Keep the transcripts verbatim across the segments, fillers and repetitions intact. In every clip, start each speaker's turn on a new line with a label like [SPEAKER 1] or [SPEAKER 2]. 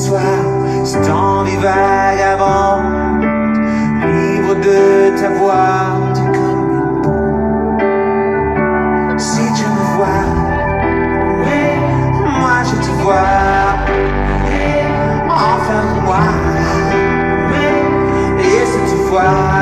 [SPEAKER 1] soir, cette envie vagabonde, libre de ta voix, tu es comme une bombe. Si tu me vois, moi je te vois, enfin moi, et si tu vois.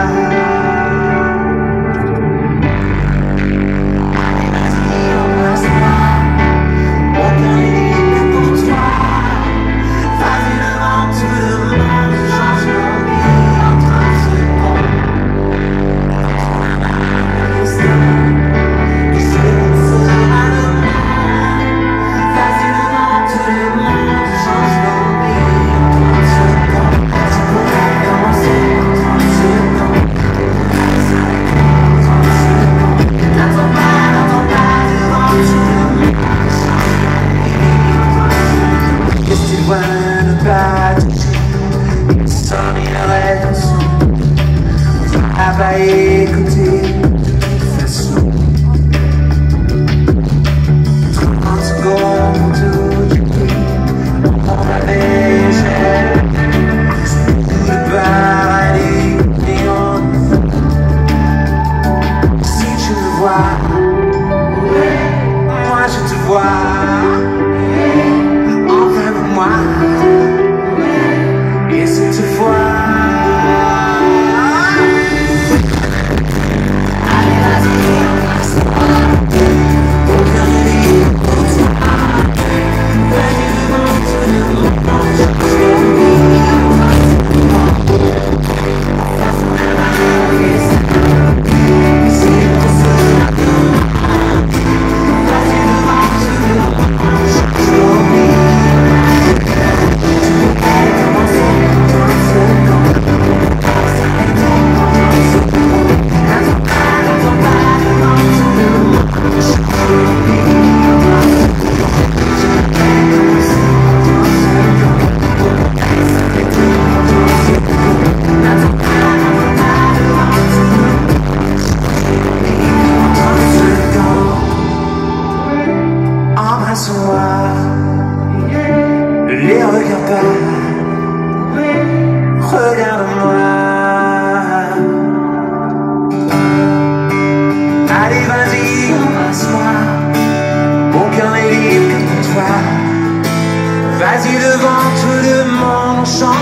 [SPEAKER 1] À pas écouter de toute façon. trente secondes tout du prix, on avait gel, tout le paradis et on. Si tu me vois, moi je te vois, enfin pour moi, et si tu vois. Embrasse-moi, ne les regarde pas, regarde-moi. Allez, vas-y, embrasse-moi, mon cœur n'est libre que pour toi. Vas-y devant tout le monde, on chante.